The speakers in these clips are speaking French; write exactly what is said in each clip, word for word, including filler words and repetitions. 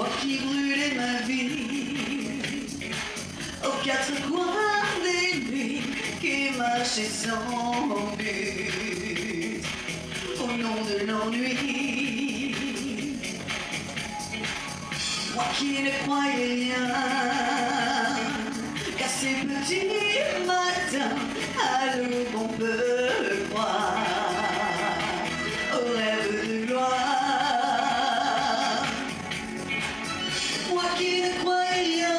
Moi qui brûlais ma vie aux quatre coins des nuits, qui marchais sans but au nom de l'ennui. Moi qui ne croyais rien qu'à ces petits matins à l'aube on peut croire au rêve de gloire. Moi qui ne croyais rien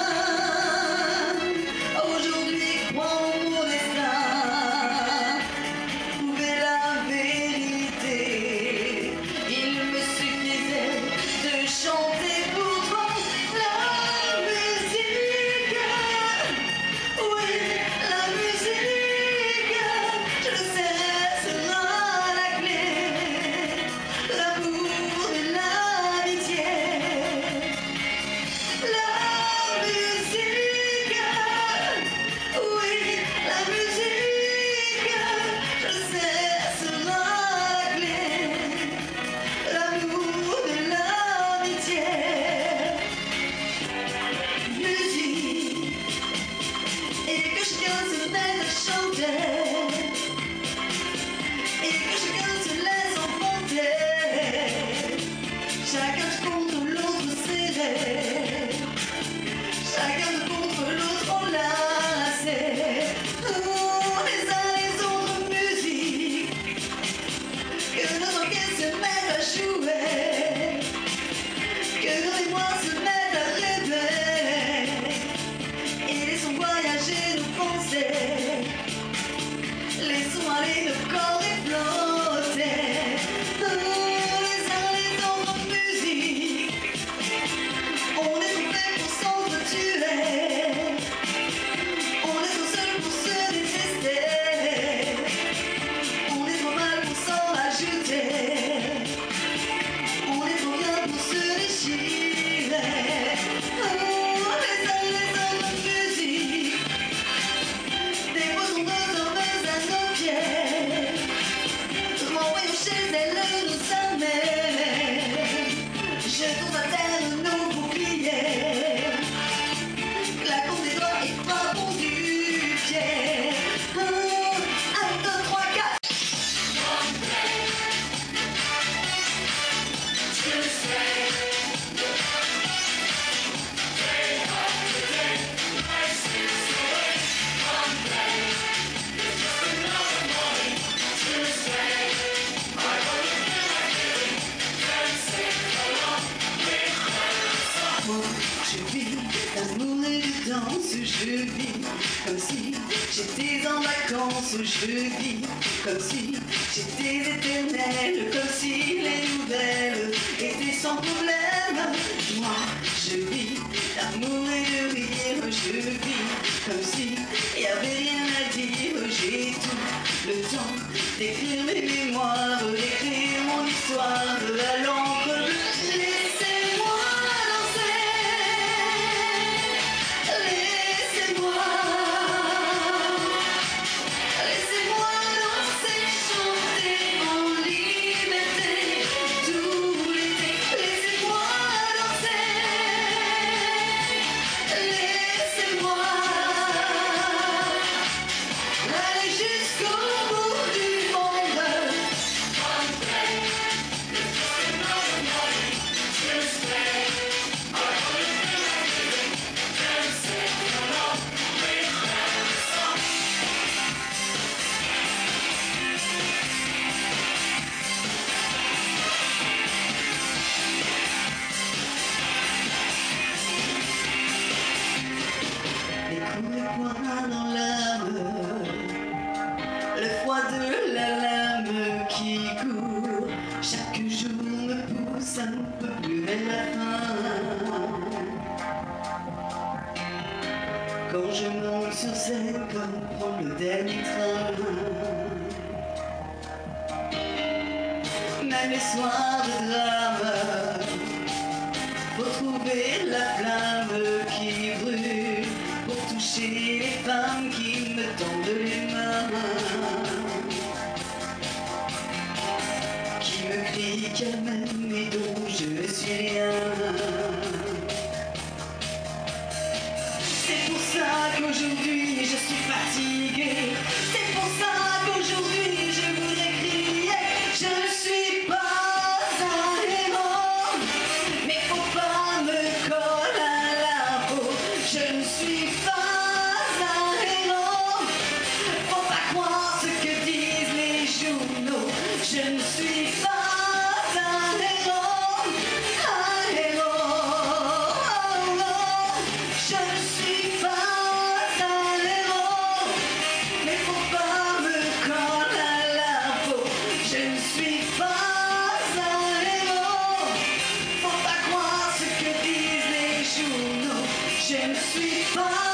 aujourd'hui crois en mon destin. Trouver la vérité, il me suffisait de chanter pour toi la musique. Oui, la musique, je le sais, sera la clé, l'amour et l'amitié. La musique, oui, la musique, je le sais, sera la clé, l'amour et l'amitié. Musique, et que chacun se mette à chanter, et que chacun se laisse emporter, chacun contre l'autre serré, chacun contre l'autre enlacé. Oh, les uns les autres musiques, que nos orchestres se mettent à jouer, que nos mémoires se mettent à rêver, et laissons voyager nos pensées, laissons aller nos corps et flotter. Oh, les uns les autres musiques, on est trop fait pour s'entretuer, on est trop seul pour se détester, on est trop mal pour s'en rajouter, on est trop bien pour se déchirer. Oh, les uns les autres musiques, déposons nos hommes à nos pieds, renvoyons chez elles nos armées, jetons à terre nos boucliers, claquons des doigts et frappons du pied. Un, deux, trois, quatre. Moi, je vis l'amour et de danse, je vis comme si j'étais en vacances, je vis comme si j'étais éternelle, comme si les nouvelles étaient sans problème. Moi, je vis l'amour et de rire, je vis comme si y avait rien à dire, j'ai tout le temps d'écrire mes mémoires, d'écrire mon histoire de la l'encre bleue. Laissez-moi danser, laissez-moi, laissez-moi danser, chanter en liberté tout l'été. Laissez-moi danser, laissez-moi aller jusqu'au bout du monde. Les coups de poing dans l'âme, le froid de la lame qui court, chaque jour me pousse un peu plus vers la fin. Quand je monte sur scène comme prendre le dernier train, même les soirs de drame, faut trouver la flamme qui brûle pour toucher les femmes qui me tendent les mains, qui me crient qu'elles m'aiment et dont je ne suis rien. aujourd'hui je suis fatiguée. C'est pour ça qu'aujourd'hui je voudrais crier. Je ne suis pas un héros, mais faut pas me coller à la peau. Je ne suis pas un héros, faut pas croire ce que disent les journaux. Je ne suis pas un héros, un héros. Je ne suis pas un héros, mais faut pas me coller à la peau. Je ne suis pas un héros, faut pas croire ce que disent les journaux. Je ne suis pas